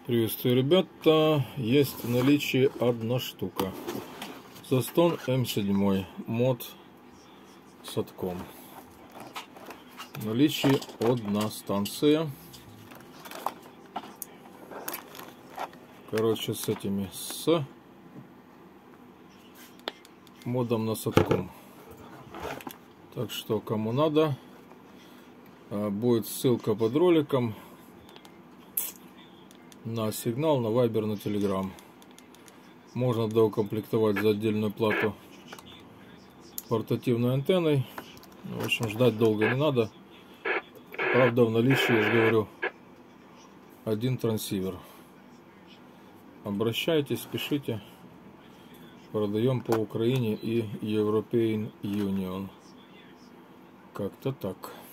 Приветствую, ребята. Есть в наличии одна штука. Zastone M7 мод Satcom. В наличии одна станция. Короче, с модом на Satcom. Так что, кому надо, будет ссылка под роликом на сигнал, на Viber, на Telegram. Можно доукомплектовать за отдельную плату портативной антенной. В общем, ждать долго не надо. Правда, в наличии, я же говорю, один трансивер. Обращайтесь, пишите. Продаем по Украине и European Union. Как-то так.